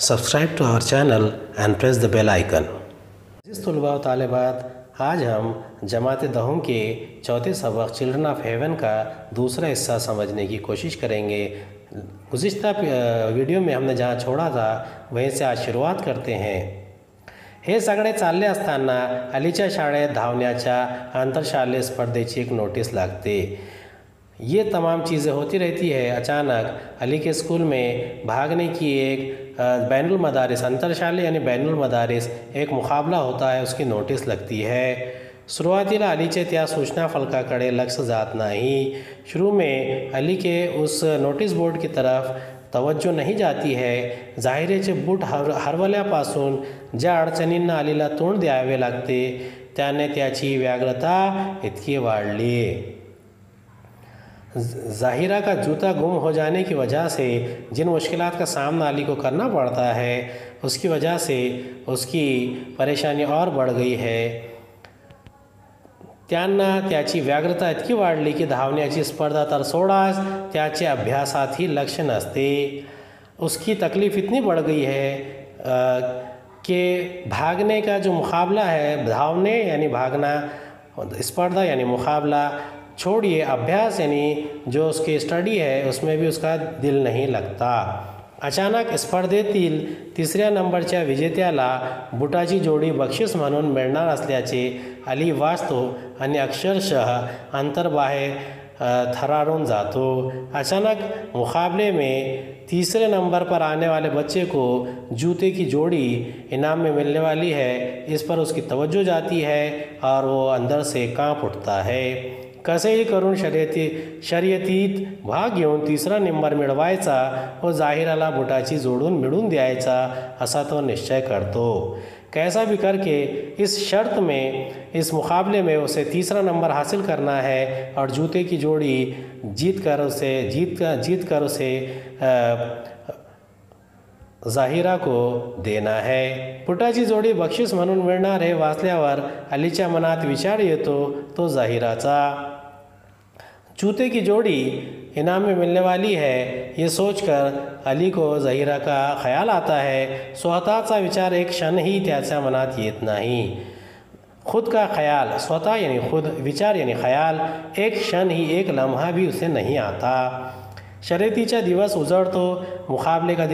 Subscribe to our channel and press the bell icon। जिस तलबा व तालिबात, आज हम जमात दहम के चौथे सबक चिल्ड्रन ऑफ हेवन का दूसरा हिस्सा समझने की कोशिश करेंगे। गुज़िश्ता वीडियो में हमने जहाँ छोड़ा था वहीं से आज शुरुआत करते हैं। हे सगळे चालले असताना अलीच्या शाळेत धावण्याच्या आंतरशालेय स्पर्धेची एक नोटिस लागते। ये तमाम चीज़ें होती रहती है। अचानक अली के स्कूल में भागने की एक बैनुल मदारिस अंतरशालेय यानी बैनुल मदारिस एक मुकाबला होता है, उसकी नोटीस लगती है। सुरुवातीला अलीचे त्या सूचना फलकाकडे लक्ष जात नाही। शुरू में अली के उस नोटीस बोर्ड की तरफ तवज्जो नहीं जाती है। जाहिरेचे बूट हरवल्यापासून ज्या अडचणींना अलीला तोंड द्यावे लागते त्याने त्याची व्यग्रता इतकी वाढली। ज़ाहिरा का जूता गुम हो जाने की वजह से जिन मुश्किलात का सामना अली को करना पड़ता है उसकी वजह से उसकी परेशानी और बढ़ गई है। त्यांना त्याची व्यग्रता इतकी वाढली की धावण्याची स्पर्धा तर सोडाच, त्याचे अभ्यासातही लक्ष नसते। उसकी तकलीफ़ इतनी बढ़ गई है कि भागने का जो मुकाबला है, धावने यानी भागना, स्पर्धा यानी मुकाबला छोड़िए, अभ्यास यानी जो उसकी स्टडी है उसमें भी उसका दिल नहीं लगता। अचानक स्पर्धेतील तिसऱ्या नंबरच्या विजेत्याला बुटाची जोडी बक्षीस म्हणून मिळणार असल्याचे अली वाचतो आणि अक्षरशः अंतर्बाह्य थरारून जातो। अचानक मुकाबले में तीसरे नंबर पर आने वाले बच्चे को जूते की जोड़ी इनाम में मिलने वाली है, इस पर उसकी तवज्जो जाती है और वो अंदर से कांप उठता है। कसेही करून शर्यतीत भाग घेऊन तिसरा नंबर मिळवायचा व जाहिराला बुटाची जोडून मिळवून द्यायचा असा तो निश्चय करतो। कैसा भी करके इस शर्त में, इस मुकाबले में उसे तीसरा नंबर हासिल करना है और जूते की जोड़ी जीत कर उसे जाहिरा को देना है। बुटाची जोडी बक्षीस म्हणून मिळणार हे वाचल्यावर अलीच्या मनात विचार येतो तो जाहिराचा। जूते की जोड़ी इनाम में मिलने वाली है, ये सोचकर अली को जाहिरा का ख्याल आता है। स्वतःचा विचार एक क्षण ही त्याच्या मनात येत नाही। खुद का ख्याल, स्वतः यानी खुद, विचार यानी ख्याल, एक क्षण ही, एक लम्हा भी उसे नहीं आता। शर्यतीचा दिवस उजड़तो, मुकाबले का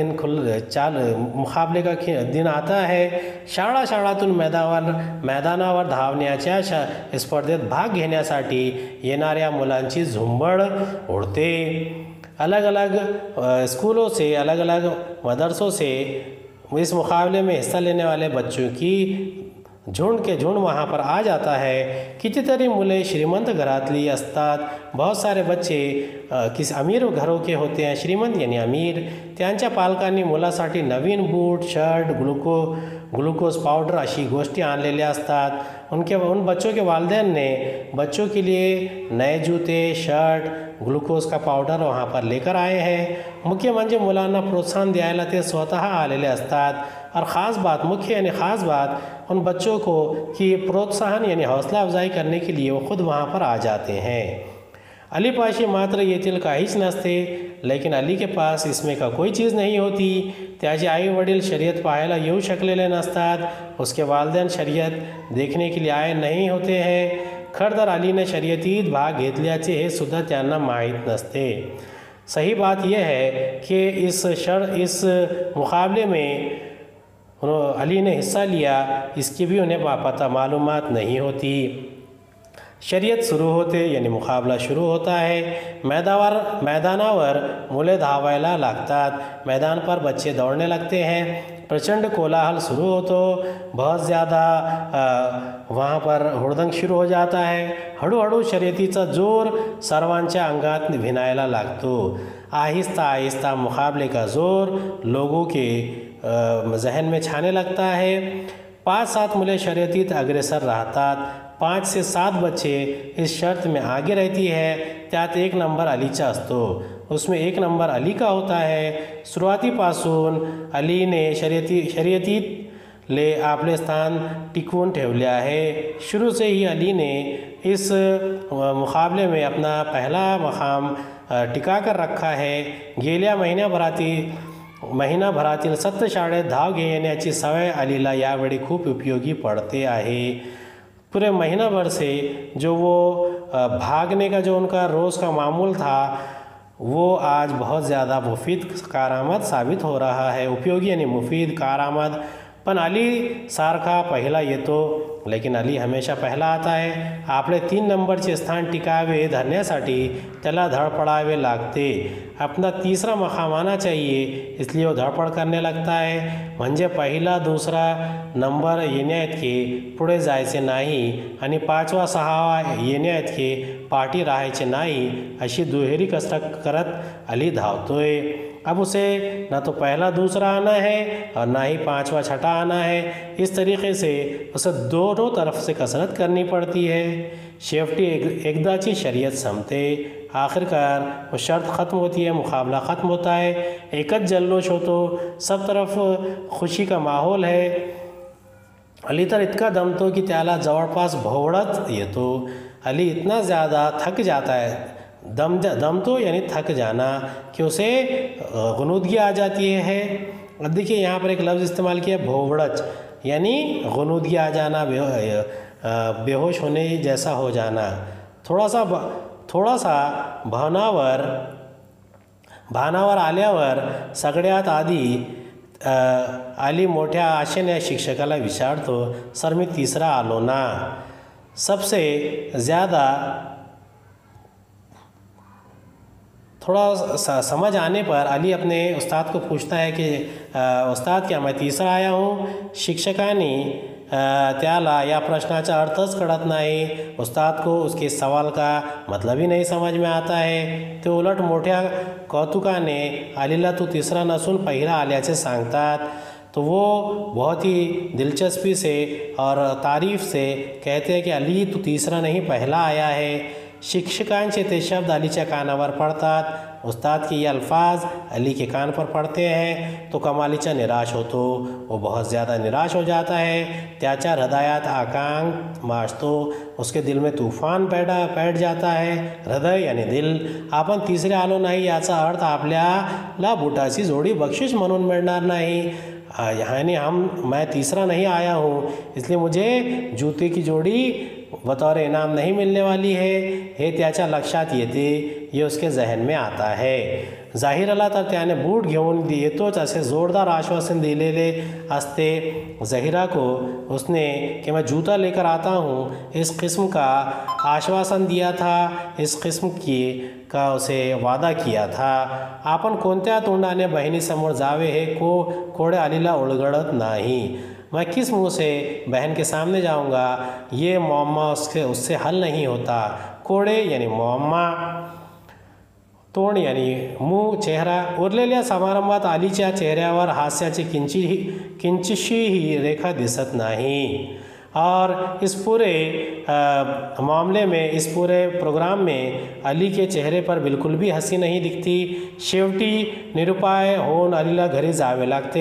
दिन आता है। शाळातून मैदानावर धावण्याच्या स्पर्धेत भाग घेण्यासाठी येणाऱ्या मुलांची झुंबड उडते। अलग अलग स्कूलों से, अलग अलग मदरसों से इस मुकाबले में हिस्सा लेने वाले बच्चों की झुंड के झुंड वहाँ पर आ जाता है। कितीतरी मुले श्रीमंत घरातली असतात। बहुत सारे बच्चे किसी अमीर घरों के होते हैं, श्रीमंत यानी अमीर। त्यांच्या पालकांनी मुलासाठी नवीन बूट, शर्ट, ग्लूकोज पाउडर अशी गोष्टी आणलेल्या असतात। उन बच्चों के वालिदैन ने बच्चों के लिए नए जूते, शर्ट, ग्लूकोज का पाउडर वहाँ पर लेकर आए हैं। मुख्य म्हणजे मुलांना प्रोत्साहन द्यायला ते स्वतः आलेले असतात। और ख़ास बात, मुख्य यानी ख़ास बात उन बच्चों को कि प्रोत्साहन यानी हौसला अफजाई करने के लिए वो खुद वहाँ पर आ जाते हैं। अलीपाशी मात्र येथील काहीच नसते, लेकिन अली के पास इसमें का कोई चीज़ नहीं होती। त्याचे आई वडील शर्यत पाहायला येऊ शकलेले नसतात, उसके वालिदैन शर्यत देखने के लिए आए नहीं होते हैं। खरं तर अलीने शर्यतीत भाग घेतल्याचे हे सुद्धा त्यांना माहीत नसते। सही बात यह है कि इस मुकाबले में अली ने हिस्सा लिया, इसकी भी उन्हें पता मालूमात नहीं होती। शर्यत शुरू होते यानी मुकाबला शुरू होता है। मैदानावर मुले धावायला लागतात, मैदान पर बच्चे दौड़ने लगते हैं। प्रचंड कोलाहल शुरू होतो, बहुत ज़्यादा वहाँ पर हुड़दंग शुरू हो जाता है। हळूहळू शर्यतीचा जोर सर्वांच्या अंगात भिनायला लागतो। आहिस्ता आहिस्ता मुकाबले का जोर लोगों के जहन में छाने लगता है। 5-7 मुले शर्यतीत अग्रेसर राहतात। 5 से 7 बच्चे इस शर्त में आगे रहती है। त्यात 1 नंबर अलीचा असतो, उसमें 1 नंबर अली का होता है। सुरुवातीपासून अलीने शर्यतीत ले आपले स्थान टिकवून ठेवले आहे। शुरू से ही अली ने इस मुकाबले में अपना पहला मकाम टिका कर रखा है। गेल्या महिन्याभरातील महिनाभरातील सतत शाळेत धाव घेण्याची सवय अलीला यावेळी खूप उपयोगी पड़ते आहे। पूरे महीना भर से जो वो भागने का जो उनका रोज़ का मामूल था वो आज बहुत ज़्यादा मुफीद कारआमद साबित हो रहा है। उपयोगी यानी मुफीद कारआमद। पण अली सारखा पहिला येतो, लेकिन अली हमेशा पहला आता है। आपले 3 नंबरचे स्थान टिकावे धरण्यासाठी त्याला धडपडावे लागते। अपना तीसरा मकाम आना चाहिए, इसलिए वो धडपड करने लगता है। म्हणजे पहिला दुसरा नंबर येण्याइतके पुढे जायचे नाही आणि 5वा 6वा येण्याइतके पाठी राहायचे नाही, अशी दुहेरी कसरत करत अली धावतोय। अब उसे ना तो पहला दूसरा आना है और ना ही 5वां 6ठा आना है। इस तरीके से उसे दोनों तरफ से कसरत करनी पड़ती है। शेवटी एकदाची शर्यत संपते। आखिरकार वो शर्त ख़त्म होती है, मुकाबला ख़त्म होता है। एकच जल्लोष होतो, सब तरफ खुशी का माहौल है। अली तर इतका दमतो की त्याला जवळपास भोवळाच येतो। अली इतना ज़्यादा थक जाता है, दमतो यानी थक जाना, कि उसे गुनूदगी आ जाती है। अब देखिए यहाँ पर एक लफ्ज़ इस्तेमाल किया भोवड़च, यानी गुनूदगी आ जाना, बेहोश होने जैसा हो जाना। थोड़ा सा भानावर आल्यावर सगळ्यात आधी अली मोठ्या आशेने शिक्षकाला विचारतो, सर मी तीसरा आलो ना। सबसे ज़्यादा थोड़ा समझ आने पर अली अपने उस्ताद को पूछता है कि उस्ताद क्या मैं तीसरा आया हूँ। शिक्षकाने त्याला या प्रश्नाचा अर्थच कळत नाही। उस्ताद को उसके सवाल का मतलब ही नहीं समझ में आता है। तो उलट मोठ्या कौतुकाने अलीला तू तीसरा नसून पहिला आल्याचे सांगतात। तो वो बहुत ही दिलचस्पी से और तारीफ़ से कहते हैं कि अली तू तीसरा नहीं पहला आया है। शिक्षकांचे ते शब्द अलीच्या कानावर पडतात। उस्ताद के ये अल्फाज अली के कान पर पड़ते हैं तो कमालीचा निराश होतो। वो बहुत ज़्यादा निराश हो जाता है। त्याच्या हृदयात आकांक माजतो, उसके दिल में तूफान पैठ जाता है। हृदय यानी दिल। आपण तिसरे आलो नाही याचा अर्थ आपल्याला बुटाची जोडी बक्षीस म्हणून मिळणार नाही। यानी मैं तीसरा नहीं आया हूँ, इसलिए मुझे जूते की जोड़ी बतौर इनाम नहीं मिलने वाली है, हे त्याच्या लक्षात येते। ये उसके जहन में आता है। जाहिराला तर त्याने बूट घेऊन येतोच असे जोरदार आश्वासन दिलेले असते। ज़हीरा को उसने कि मैं जूता लेकर आता हूँ इस किस्म का आश्वासन दिया था, इस किस्म का उसे वादा किया था। आपण कोणत्या तोंडाने बहिणीसमोर जावे हे कोडे अलीला उलगडत नाही। मैं किस मुँह से बहन के सामने जाऊंगा, ये मुअम्मा उससे हल नहीं होता। कोडे यानी मुअम्मा, तोंड यानी मुंह, चेहरा। उरलेल्या समारंभात अलीच्या चेहऱ्यावर हास्याची किंचितशी रेखा दिसत नाही। और इस पूरे मामले में, इस पूरे प्रोग्राम में अली के चेहरे पर बिल्कुल भी हंसी नहीं दिखती। शेवटी निरुपाय होऊन अलीला घरी जावे लागते।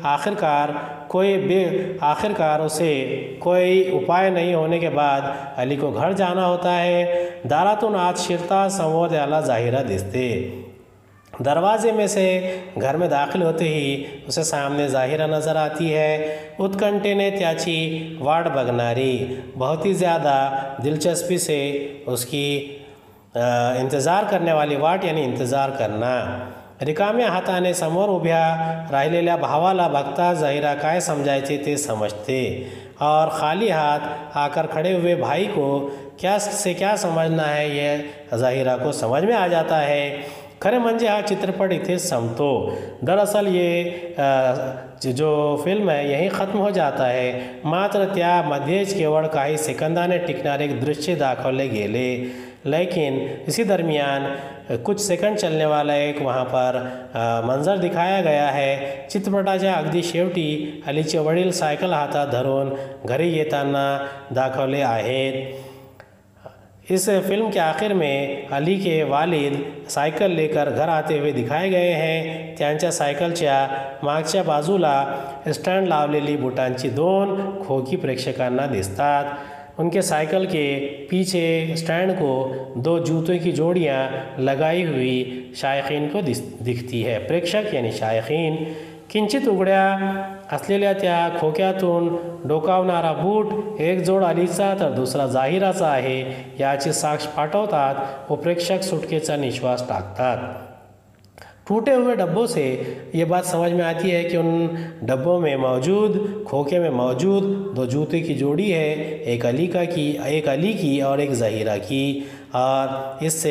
आखिरकार उसे कोई उपाय नहीं होने के बाद अली को घर जाना होता है। दारातून आत शिरता समोर त्याला ज़ाहिरा दिसते। दरवाजे में से घर में दाखिल होते ही उसे सामने ज़ाहिरा नज़र आती है। उत्कंठेने त्याची वाट बघणारी, बहुत ही ज़्यादा दिलचस्पी से उसकी इंतज़ार करने वाली वाट यानी इंतज़ार करना। रिकाम्या हाताने समोर उभ्या राहिलेल्या भावाला बघता ज़हीरा काय समझायचे ते समझते और खाली हाथ आकर खड़े हुए भाई को क्या समझना है ये ज़हीरा को समझ में आ जाता है। खरे म्हणजे हा चित्रपट इथे संपतो। दरअसल ये जो फिल्म है यही ख़त्म हो जाता है, मात्र त्यामध्येच केवळ काही सेकंदाने टिकणारे एक दृश्य दाखवले गेले। लेकिन इसी दरमियान कुछ सेकंड चलने वाला एक वहाँ पर मंजर दिखाया गया है। चित्रपटाच्या अगदी शेवटी अलीचे वडील सायकल हातात धरून घरी येताना दाखवले आहेत। इस फिल्म के आखिर में अली के वालिद सायकल लेकर घर आते हुए दिखाए गए हैं। त्यांच्या सायकलच्या मागच्या बाजूला स्टँड लावलेली बुटांची 2 खोकी प्रेक्षकांना दिसतात। उनके साइकिल के पीछे स्टैंड को 2 जूतों की जोड़ियां लगाई हुई शायकीन को दिखती है। प्रेक्षक यानी शायकीन किंचित उघड्या असलेल्या त्या खोक्यातून डोकावणारा बूट एक जोड अलीचा तर दुसरा जाहिराचा आहे याची साक्ष पाठवतात व प्रेक्षक सुटकेचा निश्वास टाकतात। टूटे हुए डब्बों से ये बात समझ में आती है कि उन डब्बों में मौजूद खोखे में मौजूद दो जूते की जोड़ी है, एक अली की और एक ज़हीरा की, और इससे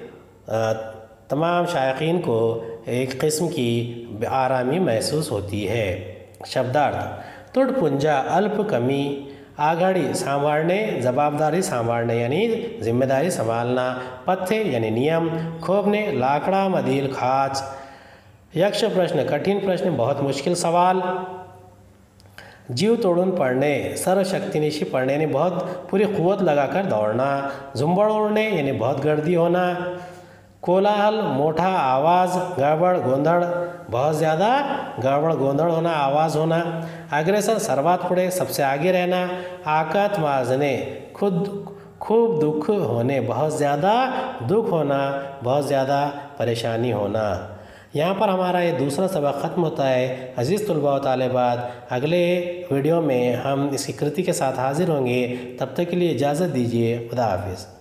तमाम शायकीन को एक किस्म की आरामी महसूस होती है। शब्दार्थ तुडपुंजा अल्प कमी, आघाड़ी सांभाळणे जबाबदारी सांभाळणे यानी जिम्मेदारी संभालना, पथ्य यानी नियम, खोबणे लाकडामधील खाच, यक्ष प्रश्न कठिन प्रश्न बहुत मुश्किल सवाल, जीव तोड़ून पढ़ने सर्वशक्तिनिशी पढ़ने यानी बहुत पूरी कुव्वत लगाकर दौड़ना, झुंबड़ उड़ने यानी बहुत गर्दी होना, कोलाहल मोटा आवाज़, गड़बड़ गोंधड़ बहुत ज़्यादा गड़बड़ गोंधड़ होना आवाज़ होना, अग्रेसर सर्वात पुढे सबसे आगे रहना, आकात माजने खूब दुख होने बहुत ज़्यादा दुख होना, बहुत ज़्यादा परेशानी होना। यहाँ पर हमारा ये दूसरा सबक ख़त्म होता है। अज़ीज़ तुलबा व तालिबात, अगले वीडियो में हम इसकी कृति के साथ हाज़िर होंगे। तब तक के लिए इजाज़त दीजिए। खुदा हाफिज़।